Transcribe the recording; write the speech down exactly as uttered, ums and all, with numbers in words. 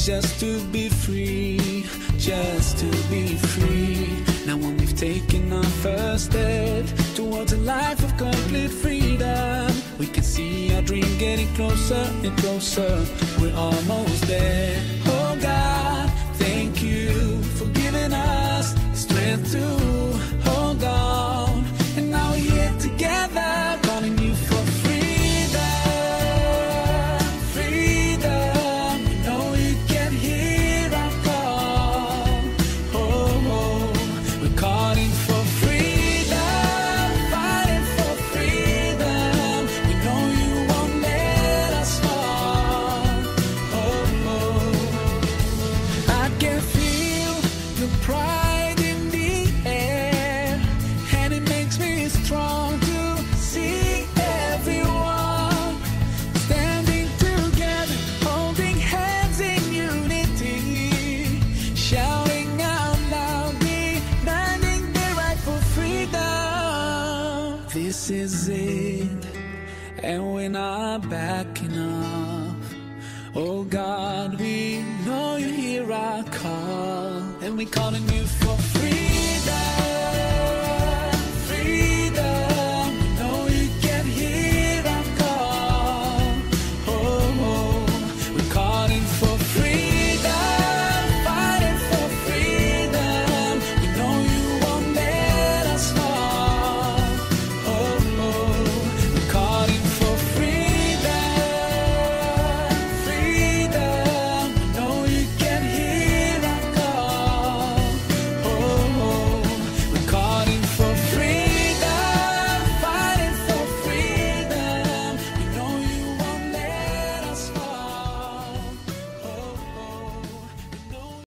just to be free, just to be free. Now when we've taken our first step towards a life of complete freedom, we can see our dream getting closer and closer. We're almost there. Oh God, thank you for giving us the strength to hold on. And now we're here together, calling you for freedom, freedom. We know you can hear our call. Oh, oh. We're calling for freedom, fighting for freedom. We know you won't let us fall. Oh, oh. I can feel the pride in the air, and it makes me strong to see everyone standing together, holding hands in unity, shouting out loud, demanding the right for freedom. This is it, and we're not backing off. Oh God, we know you hear our call, and we're calling you for freedom.